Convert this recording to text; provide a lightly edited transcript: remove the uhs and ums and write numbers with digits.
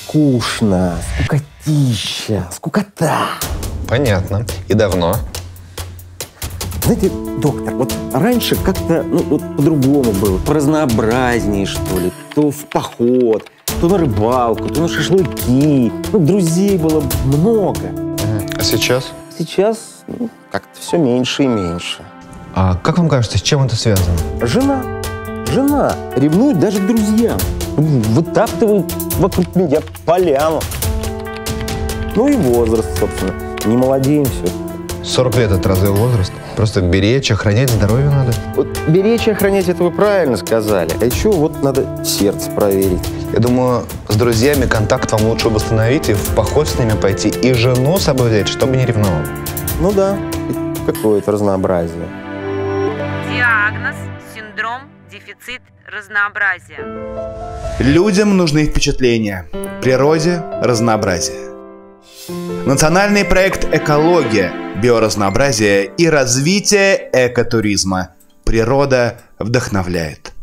скучно, скукотища, скукота. Понятно. И давно? Знаете, доктор, вот раньше как-то вот по-другому было, поразнообразнее, что ли. То в поход, то на рыбалку, то на шашлыки. Друзей было много. А сейчас? Сейчас как-то все меньше и меньше. А как вам кажется, с чем это связано? Жена ревнует даже к друзьям. Вытаптывает вокруг меня поляну. Ну и возраст, собственно. Не молодеем все. 40 лет это разве возраст? Просто беречь, охранять здоровье надо. Вот беречь и охранять, это вы правильно сказали. А еще вот надо сердце проверить. Я думаю, с друзьями контакт вам лучше восстановить и в поход с ними пойти, и жену с собой взять, чтобы не ревновал. Ну да, какое-то разнообразие. Диагноз – синдром дефицит разнообразия. Людям нужны впечатления, природе – разнообразие. Национальный проект «Экология, биоразнообразие и развитие экотуризма». Природа вдохновляет.